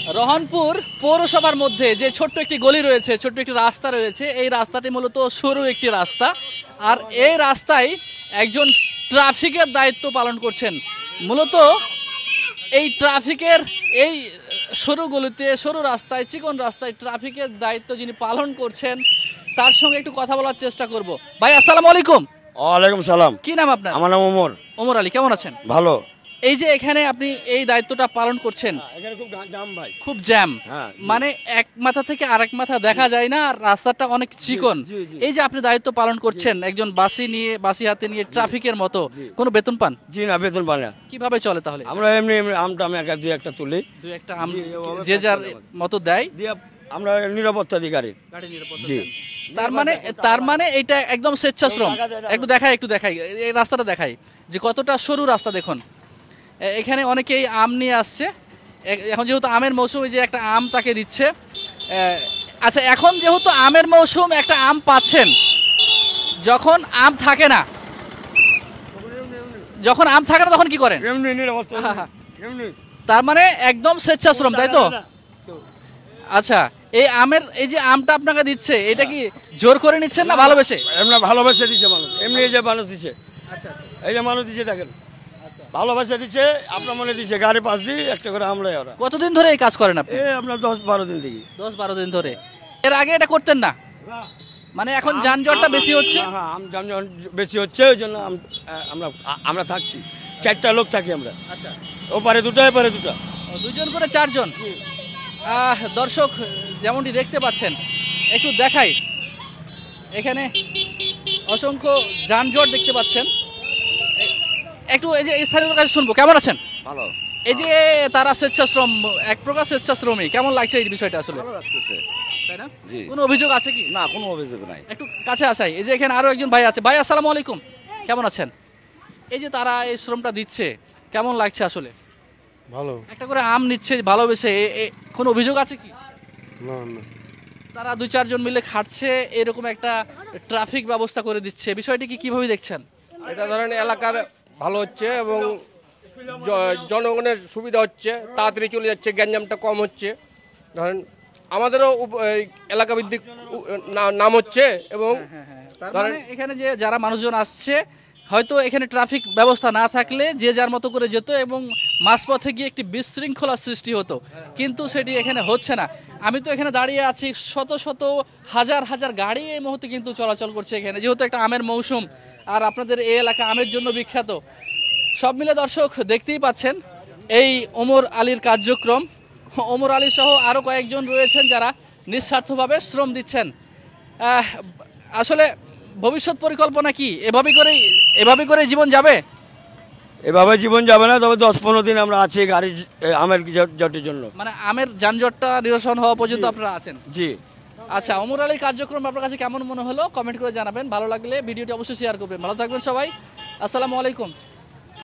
রহনপুর পৌরসভার মধ্যে যে ছোট্ট একটি গলি রয়েছে, ছোট্ট একটি রাস্তা রয়েছে, এই রাস্তাটি মূলত সরু একটি রাস্তা। আর এই রাস্তায় একজন ট্রাফিকের দায়িত্ব পালন করছেন। মূলত এই ট্রাফিকের এই সরু গলিতে, সরু রাস্তায়, চিকন রাস্তায় ট্রাফিকের দায়িত্ব যিনি পালন করছেন তার সঙ্গে একটু কথা বলার চেষ্টা করব। ভাই আসসালামু আলাইকুম। ওয়ালাইকুম সালাম। কি নাম আপনার? আমার নাম ওমর। ওমর আলী, কেমন আছেন? ভালো। এই যে এখানে আপনি এই দায়িত্বটা পালন করছেন, এখানে খুব জ্যাম ভাই, খুব জ্যাম, হ্যাঁ, মানে এক মাথা থেকে আরেক মাথা দেখা যায় না, আর রাস্তাটা অনেক চিকন। এই যে আপনি দায়িত্ব পালন করছেন একজন বাসি হাতে নিয়ে ট্রাফিকের মতো, কোনো বেতন পান? জি না, বেতন পাই না। কিভাবে চলে তাহলে? আমরা এমনি আমটা আমি দুই একটা তুলি, দুই একটা আম যে যার মতো দেয়, দিয়ে আমরা নিরাপত্তা দিই গাড়ির। জি। তার মানে এটা একদম স্বেচ্ছাশ্রম। একটু দেখাই এই রাস্তাটা দেখাই যে কতটা সরু রাস্তা। দেখুন এখানে অনেকেই আম নিয়ে আসছে। এখন যেহেতু আমের মৌসুম, যে একটা আম তাকে দিচ্ছে। আচ্ছা, এখন যেহেতু আমের মৌসুম, একটা আম পাচ্ছেন। যখন আম থাকে না তখন কি করেন? তার মানে একদম স্বেচ্ছাশ্রম, তাই তো? আচ্ছা, এই যে আমটা আপনাকে দিচ্ছে, এটা কি জোর করে নিচ্ছেন না ভালোবেসে? এমনি ভালোবাসা দিচ্ছে মানুষ, এমনি এই যে মানুষ দিচ্ছে, এই যে মানুষ দিচ্ছে, দেখেন ভালোবাসা দিচ্ছে, আপনার মনে দিচ্ছে, গাড়ি পাশ দিয়ে একটা করে আমরাই। ওরা কতদিন ধরে এই কাজ করেন আপনি? আপনার 10-12 দিন থেকে। 10-12 দিন ধরে। এর আগে এটা করতেন না? মানে এখন যানজটটা বেশি হচ্ছে। হ্যাঁ, যানজট বেশি হচ্ছে, ওই জন্য আমরা থাকছি, 4টা লোক থাকি আমরা। আচ্ছা, ওপারে দুটো, এপারে দুটো, 2 জন করে 4 জন। দর্শক যেমনটি দেখতে পাচ্ছেন, একটু দেখাই, এখানে অসংখ্য যানজট দেখতে পাচ্ছেন। একটু এই যে স্থানীয়দের কাছে শুনবো, কেমন আছেন? ভালো। এই যে তারা স্বেচ্ছাশ্রম, এক প্রকার স্বেচ্ছাশ্রমী, কেমন লাগছে এই বিষয়টা? আসলে ভালো লাগতেছে, তাই না? জি। কোনো অভিযোগ আছে কি? না, কোনো অভিযোগ নাই। একটু কাছে আসাই, এই যে এখানে আরো একজন ভাই আছে। ভাই আসসালামু আলাইকুম, কেমন আছেন? এই যে তারা এই শ্রমটা দিচ্ছে, কেমন লাগছে আসলে? ভালো। একটা করে আম নিচ্ছে ভালোবেসে, কোনো অভিযোগ আছে কি? না না, তারা 2-4 জন মিলে খাটছে, এরকম একটা ট্রাফিক ব্যবস্থা করে দিচ্ছে, বিষয়টি কি কিভাবে দেখছেন? এটা ধরেন এলাকার ভালো হচ্ছে এবং জনগণের সুবিধা হচ্ছে, তাড়াতাড়ি চলে যাচ্ছে, গ্যাঞ্জামটা কম হচ্ছে। ধরেন আমাদেরও এলাকা ভিত্তিক নাম হচ্ছে এবং ধরেন এখানে যে যারা মানুষজন আসছে, হয়তো এখানে ট্রাফিক ব্যবস্থা না থাকলে যে যার মতো করে যেত এবং মাঝপথে গিয়ে একটি বিশৃঙ্খলার সৃষ্টি হতো, কিন্তু সেটি এখানে হচ্ছে না। আমি তো এখানে দাঁড়িয়ে আছি, শত শত হাজার হাজার গাড়ি এই মুহূর্তে কিন্তু চলাচল করছে এখানে, যেহেতু একটা আমের মৌসুম, আর আপনাদের এই এলাকা আমের জন্য বিখ্যাত। সব মিলে দর্শক দেখতেই পাচ্ছেন এই ওমর আলীর কার্যক্রম। ওমর আলী সহ আরও কয়েকজন রয়েছেন যারা নিঃস্বার্থভাবে শ্রম দিচ্ছেন। আসলে ভবিষ্যৎ পরিকল্পনা কি? এভাবে করে জীবন যাবে? এভাবে জীবন যাবে না, তবে 10-15 দিন আমরা আছি গাড়ি আমের জটের জন্য। মানে আমের যানজটটা নিরসন হওয়া পর্যন্ত আপনারা আছেন? জি। আচ্ছা, ওমর আলীর কার্যক্রম আপনার কাছে কেমন মনে হলো কমেন্ট করে জানাবেন। ভালো লাগলে ভিডিওটি অবশ্যই শেয়ার করবেন। ভালো থাকবেন সবাই, আসসালামু আলাইকুম।